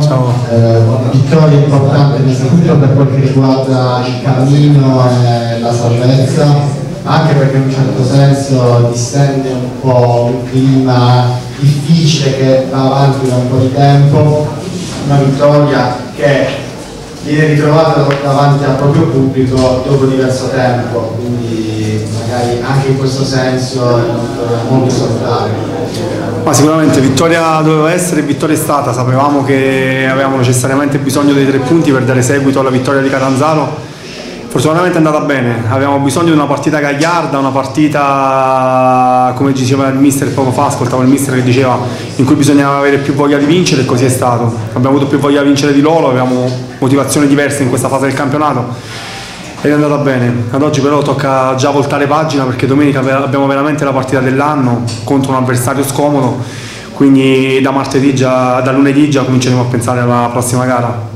Ciao. Vittoria importante innanzitutto per quel che riguarda il cammino e la salvezza, anche perché in un certo senso distende un po' un clima difficile che va avanti da un po' di tempo, una vittoria che viene ritrovata davanti al proprio pubblico dopo diverso tempo, quindi magari anche in questo senso è molto esaltare. Ma sicuramente vittoria doveva essere e vittoria è stata, sapevamo che avevamo necessariamente bisogno dei 3 punti per dare seguito alla vittoria di Catanzaro. Fortunatamente è andata bene, avevamo bisogno di una partita gagliarda, una partita, come diceva il mister poco fa, ascoltavo il mister che diceva, in cui bisognava avere più voglia di vincere, e così è stato. Abbiamo avuto più voglia di vincere di loro, avevamo motivazioni diverse in questa fase del campionato ed è andata bene. Ad oggi però tocca già voltare pagina, perché domenica abbiamo veramente la partita dell'anno contro un avversario scomodo, quindi da lunedì già cominceremo a pensare alla prossima gara.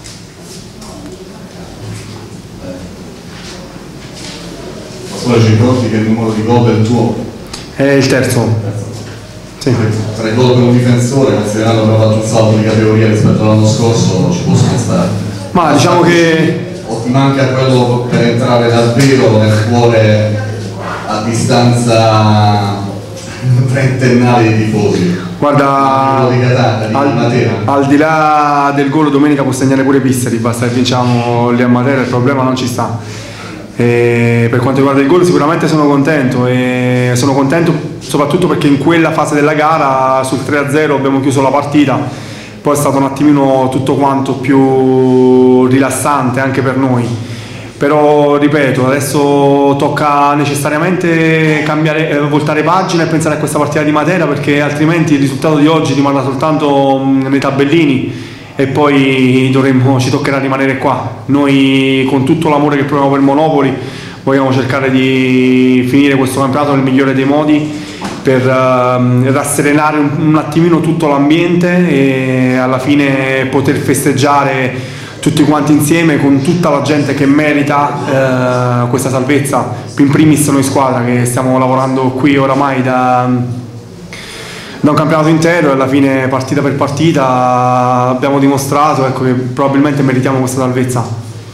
Ci ricordi che il numero di gol del tuo? È il terzo. Sì. Tra i gol per un difensore, considerando che abbiamo fatto un salto di categoria rispetto all'anno scorso, ci possono stare. Ma diciamo che o ti manca quello per entrare davvero nel cuore a distanza trentennale di tifosi? Guarda, al di là del gol domenica può segnare pure Pisseri, basta che vinciamo lì a Matera, il problema non ci sta. E per quanto riguarda il gol sicuramente sono contento, e sono contento soprattutto perché in quella fase della gara sul 3-0 abbiamo chiuso la partita, poi è stato un attimino tutto quanto più rilassante anche per noi, però ripeto, adesso tocca necessariamente voltare pagina e pensare a questa partita di Matera, perché altrimenti il risultato di oggi rimarrà soltanto nei tabellini e poi ci toccherà rimanere qua. Noi, con tutto l'amore che proviamo per Monopoli, vogliamo cercare di finire questo campionato nel migliore dei modi, per rasserenare un attimino tutto l'ambiente e alla fine poter festeggiare tutti quanti insieme con tutta la gente che merita questa salvezza, in primis noi squadra che stiamo lavorando qui oramai da un campionato intero, e alla fine partita per partita abbiamo dimostrato, ecco, che probabilmente meritiamo questa salvezza.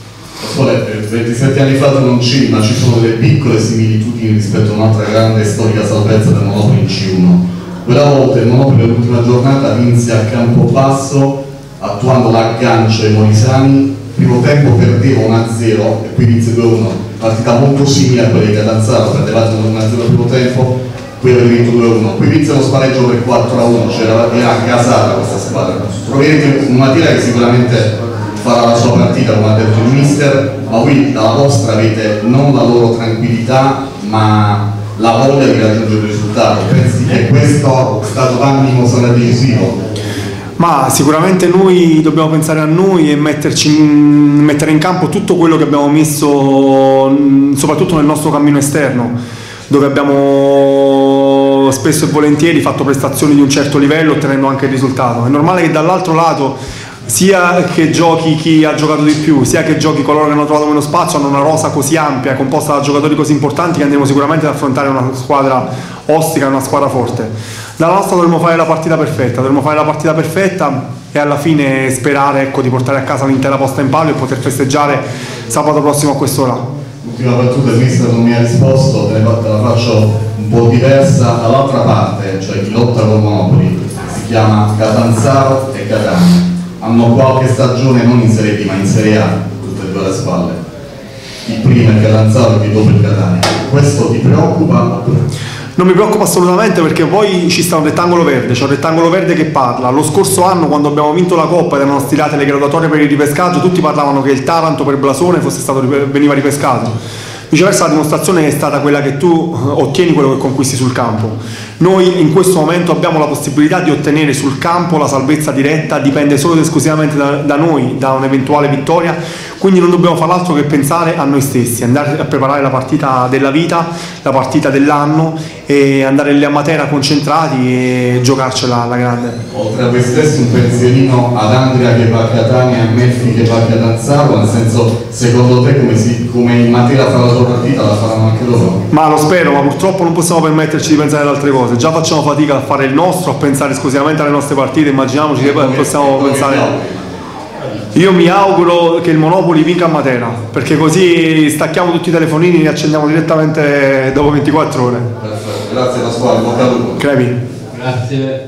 27 anni fa tu non c'eri, ma ci sono delle piccole similitudini rispetto a un'altra grande e storica salvezza del Monopoli in C1. Quella volta il Monopoli nell'ultima giornata vinse a Campobasso attuando l'aggancio ai Molisani, primo tempo perdeva 1-0 e poi vinse 2-1, partita molto simile a quella di Catanzaro, perdevate 1-0 al primo tempo, qui aveva vinto 2-1, qui vinse lo spareggio per 4-1, era gasata questa squadra. Probabilmente una tira che sicuramente farà la sua partita, come ha detto il mister, ma voi dalla vostra avete non la loro tranquillità ma la voglia di raggiungere il risultato. Pensi che questo stato d'animo sarà decisivo? Ma sicuramente noi dobbiamo pensare a noi e mettere in campo tutto quello che abbiamo messo soprattutto nel nostro cammino esterno, dove abbiamo spesso e volentieri fatto prestazioni di un certo livello ottenendo anche il risultato. È normale che dall'altro lato sia che giochi chi ha giocato di più, sia che giochi coloro che hanno trovato meno spazio, hanno una rosa così ampia, composta da giocatori così importanti, che andremo sicuramente ad affrontare una squadra ostica, una squadra forte. Dalla nostra dovremmo fare la partita perfetta, e alla fine sperare, ecco, di portare a casa l'intera posta in palio e poter festeggiare sabato prossimo a quest'ora. Ultima battuta, il mister non mi ha risposto, te la faccio un po' diversa dall'altra parte, cioè chi lotta con Monopoli, si chiama Catanzaro e Catania. Hanno qualche stagione non in Serie B ma in Serie A, tutte e due alle spalle. Il primo è Catanzaro e il dopo il Catania. Questo ti preoccupa? Non mi preoccupa assolutamente, perché poi ci sta un rettangolo verde, c'è un rettangolo verde che parla. Lo scorso anno, quando abbiamo vinto la Coppa ed erano stilate le graduatorie per il ripescaggio, tutti parlavano che il Taranto per blasone veniva ripescato. Viceversa la dimostrazione è stata quella che tu ottieni quello che conquisti sul campo. Noi in questo momento abbiamo la possibilità di ottenere sul campo la salvezza diretta, dipende solo ed esclusivamente da noi, da un'eventuale vittoria. quindi non dobbiamo fare altro che pensare a noi stessi, andare a preparare la partita della vita, la partita dell'anno e andare lì a Matera concentrati e giocarcela alla grande. Oltre a voi stessi un pensierino ad Andrea che va a Catania e a Melfi che va a Catanzaro, nel senso, secondo te come in Matera fa la sua partita la faranno anche loro? Ma lo spero, ma purtroppo non possiamo permetterci di pensare ad altre cose, già facciamo fatica a fare il nostro, a pensare esclusivamente alle nostre partite, immaginiamoci che possiamo pensare. Io mi auguro che il Monopoli vinca a Matera, perché così stacchiamo tutti i telefonini e li accendiamo direttamente dopo 24 ore. Perfetto, grazie Pasquale, bocca al lupo. Crepi. Grazie.